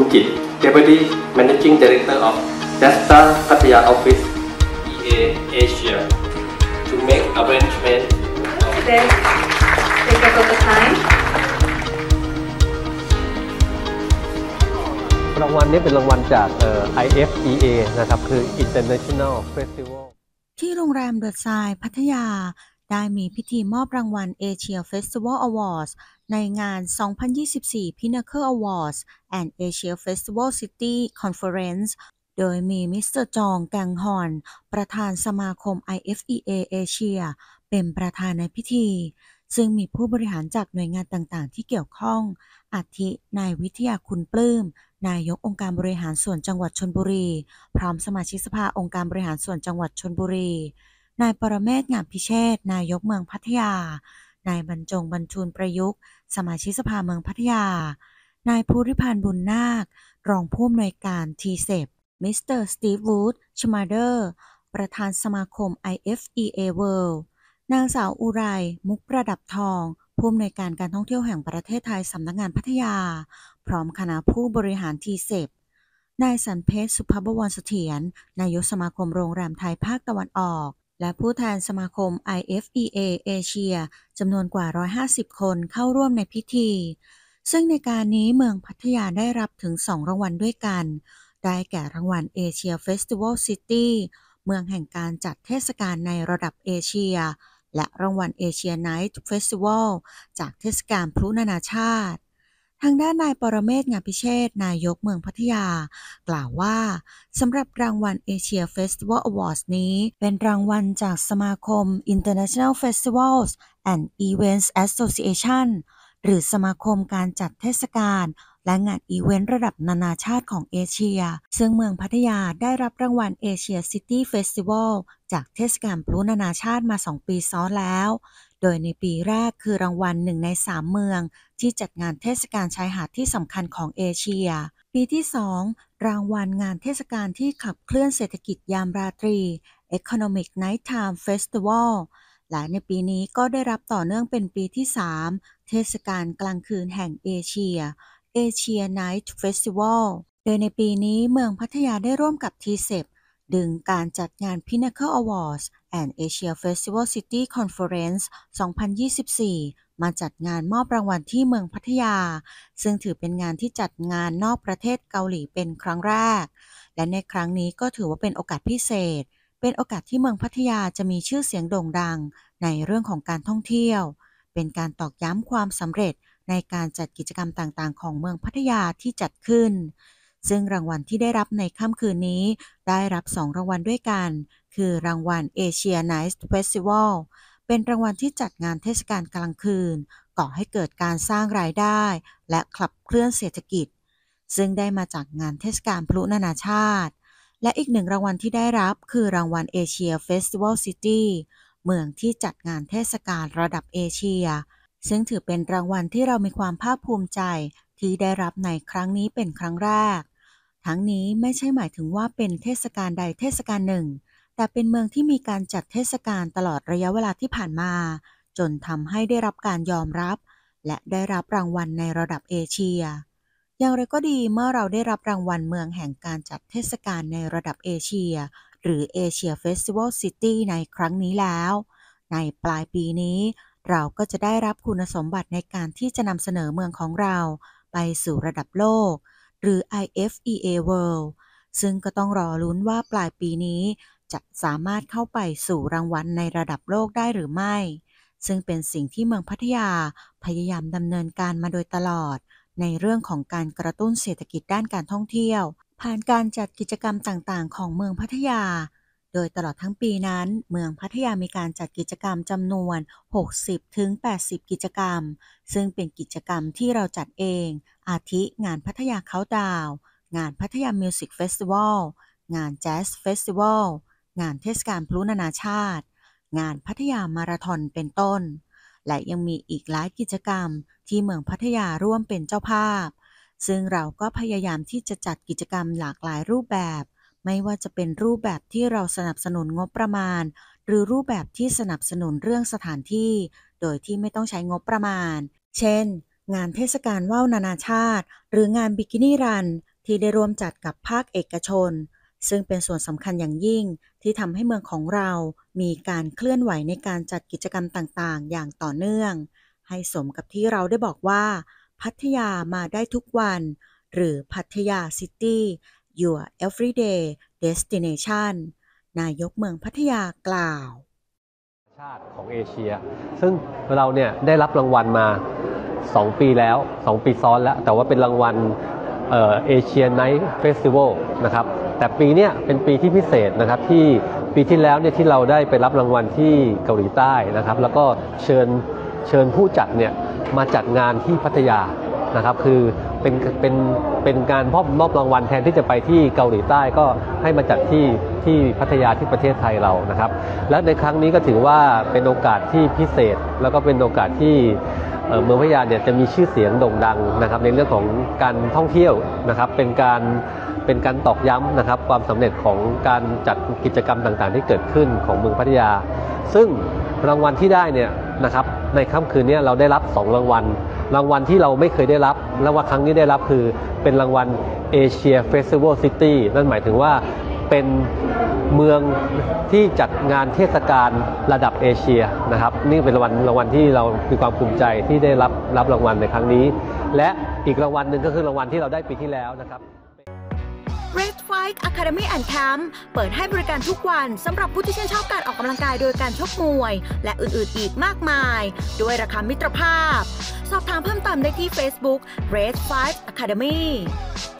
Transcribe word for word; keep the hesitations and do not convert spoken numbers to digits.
Kit, Deputy Managing Director of Jetstar Pattaya Office E A Asia, to make arrangement. Today, take a lot of time. รางวัลนี้เป็นรางวัลจากเอ่อ ไอ เอฟ อี เอ นะครับคือ International Festival ที่โรงแรมเดอะไซน์พัทยาได้มีพิธีมอบรางวัล Asia Festival Awards ในงาน สองพันยี่สิบสี่ Pinnacle Awards and Asia Festival City Conference โดยมีมิสเตอร์จองแกงฮอนประธานสมาคม ไอ เอฟ อี เอ เอเชียเป็นประธานในพิธีซึ่งมีผู้บริหารจากหน่วยงานต่างๆที่เกี่ยวข้องอาทินายวิทยาคุณปลื้มนายกองค์การบริหารส่วนจังหวัดชลบุรีพร้อมสมาชิกสภาองค์การบริหารส่วนจังหวัดชลบุรีนายปรเมศ งามพิเชษฐ์นายกเมืองพัทยานายบรรจงบรรชูลประยุกต์สมาชิกสภาเมืองพัทยานายภูริพันธ์บุญนาครองผู้อำนวยการ ที เซป มิสเตอร์สตีฟวูดชมาเดอร์ประธานสมาคม ไอ เอฟ อี เอ World นางสาวอุไรมุกประดับทองผู้อำนวยการการท่องเที่ยวแห่งประเทศไทยสำนักงานพัทยาพร้อมคณะผู้บริหาร ที เซป นายสันเพชรสุภบวรเสถียรนายกสมาคมโรงแรมไทยภาคตะวันออกและผู้แทนสมาคม ไอ เอฟ อี เอ เอเชียจำนวนกว่า หนึ่งร้อยห้าสิบ คนเข้าร่วมในพิธีซึ่งในการนี้เมืองพัทยาได้รับถึงสองรางวัลด้วยกันได้แก่รางวัล Asia Festival City เมืองแห่งการจัดเทศกาลในระดับเอเชียและรางวัล Asia Night Festival จากเทศกาลพลุนานาชาติทางด้านนายปรเมศ งามพิเชษฐ์นายกเมืองพัทยากล่าวว่าสำหรับรางวัล Asia Festival Awards นี้เป็นรางวัลจากสมาคม International Festivals and Events Association หรือสมาคมการจัดเทศกาลและงานอีเวนต์ระดับนานาชาติของเอเชียซึ่งเมืองพัทยาได้รับรางวัล Asia City Festival จากเทศกาลพลุนานาชาติมาสองปีซ้อนแล้วโดยในปีแรกคือรางวัลหนึ่งในสามเมืองที่จัดงานเทศกาลชายหาดที่สำคัญของเอเชียปีที่สองรางวัลงานเทศกาลที่ขับเคลื่อนเศรษฐกิจยามราตรี Economic Nighttime Festival และในปีนี้ก็ได้รับต่อเนื่องเป็นปีที่สามเทศกาลกลางคืนแห่งเอเชีย Asia Night Festival โดยในปีนี้เมืองพัทยาได้ร่วมกับ ที เซป ดึงการจัดงาน Pinnacle Awards and Asia Festival City Conference สองพันยี่สิบสี่ มาจัดงานมอบรางวัลที่เมืองพัทยาซึ่งถือเป็นงานที่จัดงานนอกประเทศเกาหลีเป็นครั้งแรกและในครั้งนี้ก็ถือว่าเป็นโอกาสพิเศษเป็นโอกาสที่เมืองพัทยาจะมีชื่อเสียงโด่งดังในเรื่องของการท่องเที่ยวเป็นการตอกย้ำความสำเร็จในการจัดกิจกรรมต่างๆของเมืองพัทยาที่จัดขึ้นซึ่งรางวัลที่ได้รับในค่ำคืนนี้ได้รับสองรางวัลด้วยกันคือรางวัล Asia Night Festival เป็นรางวัลที่จัดงานเทศกาลกลางคืนก่อให้เกิดการสร้างรายได้และขับเคลื่อนเศรษฐกิจซึ่งได้มาจากงานเทศกาลพลุนานาชาติและอีกหนึ่งรางวัลที่ได้รับคือรางวัล Asia Festival City เมืองที่จัดงานเทศกาลระดับเอเชียซึ่งถือเป็นรางวัลที่เรามีความภาคภูมิใจที่ได้รับในครั้งนี้เป็นครั้งแรกทั้งนี้ไม่ใช่หมายถึงว่าเป็นเทศกาลใดเทศกาลหนึ่งแต่เป็นเมืองที่มีการจัดเทศกาลตลอดระยะเวลาที่ผ่านมาจนทำให้ได้รับการยอมรับและได้รับรางวัลในระดับเอเชียอย่างไรก็ดีเมื่อเราได้รับรางวัลเมืองแห่งการจัดเทศกาลในระดับเอเชียหรือ Asia Festival City ในครั้งนี้แล้วในปลายปีนี้เราก็จะได้รับคุณสมบัติในการที่จะนำเสนอเมืองของเราไปสู่ระดับโลกหรือ ไอ เอฟ อี เอ World ซึ่งก็ต้องรอลุ้นว่าปลายปีนี้จะสามารถเข้าไปสู่รางวัลในระดับโลกได้หรือไม่ซึ่งเป็นสิ่งที่เมืองพัทยาพยายามดำเนินการมาโดยตลอดในเรื่องของการกระตุ้นเศรษฐกิจด้านการท่องเที่ยวผ่านการจัดกิจกรรมต่างๆของเมืองพัทยาโดยตลอดทั้งปีนั้นเมืองพัทยามีการจัดกิจกรรมจำนวน หกสิบถึงแปดสิบ กิจกรรมซึ่งเป็นกิจกรรมที่เราจัดเองอาทิงานพัทยาเขาดาวน์งานพัทยามิวสิกเฟสติวัลงานแจ๊สเฟสติวัลงานเทศกาลพลุนานาชาติงานพัทยามาราธอนเป็นต้นและยังมีอีกหลายกิจกรรมที่เมืองพัทยาร่วมเป็นเจ้าภาพซึ่งเราก็พยายามที่จะจัดกิจกรรมหลากหลายรูปแบบไม่ว่าจะเป็นรูปแบบที่เราสนับสนุนงบประมาณหรือรูปแบบที่สนับสนุนเรื่องสถานที่โดยที่ไม่ต้องใช้งบประมาณเช่นงานเทศกาลว่าวนานาชาติหรืองานบิกินี่รันที่ได้ร่วมจัดกับภาคเอกชนซึ่งเป็นส่วนสำคัญอย่างยิ่งที่ทำให้เมืองของเรามีการเคลื่อนไหวในการจัดกิจกรรมต่างๆอย่างต่อเนื่องให้สมกับที่เราได้บอกว่าพัทยามาได้ทุกวันหรือพัทยาซิตี้ your everyday destination นายกเมืองพัทยากล่าวชาติของเอเชียซึ่งเราเนี่ยได้รับรางวัลมาสองปีแล้วสองปีซ้อนแล้วแต่ว่าเป็นรางวัลเอเชียไนท์เฟสติวัลนะครับแต่ปีนี้เป็นปีที่พิเศษนะครับที่ปีที่แล้วเนี่ยที่เราได้ไปรับรางวัลที่เกาหลีใต้นะครับแล้วก็เชิญเชิญผู้จัดเนี่ยมาจัดงานที่พัทยานะครับคือเป็นเป็นเป็นการมอบมอบรางวัลแทนที่จะไปที่เกาหลีใต้ก็ให้มาจัดที่ที่พัทยาที่ประเทศไทยเรานะครับและในครั้งนี้ก็ถือว่าเป็นโอกาสที่พิเศษแล้วก็เป็นโอกาสที่เมืองพัทยาเนี่ยจะมีชื่อเสียงโด่งดังนะครับในเรื่องของการท่องเที่ยวนะครับเป็นการเป็นการตอกย้ำนะครับความสำเร็จของการจัดกิจกรรมต่างๆที่เกิดขึ้นของเมืองพัทยาซึ่งรางวัลที่ได้เนี่ยนะครับในค่ำคืนนี้เราได้รับสองรางวัลรางวัลที่เราไม่เคยได้รับและว่าครั้งนี้ได้รับคือเป็นรางวัล Asia Festival City นั่นหมายถึงว่าเป็นเมืองที่จัดงานเทศกาลระดับเอเชียนะครับนี่เป็นรางวัลรางวัลที่เรามีความภูมิใจที่ได้รับรับรางวัลในครั้งนี้และอีกรางวัลหนึ่งก็คือรางวัลที่เราได้ปีที่แล้วนะครับ Red Fight Academy and Camp เปิดให้บริการทุกวันสำหรับผู้ที่ชื่นชอบการออกกำลังกายโดยการชกมวยและอื่นๆอีกมากมายด้วยราคามิตรภาพสอบถามเพิ่มเติมได้ที่ Facebook Red Fight Academy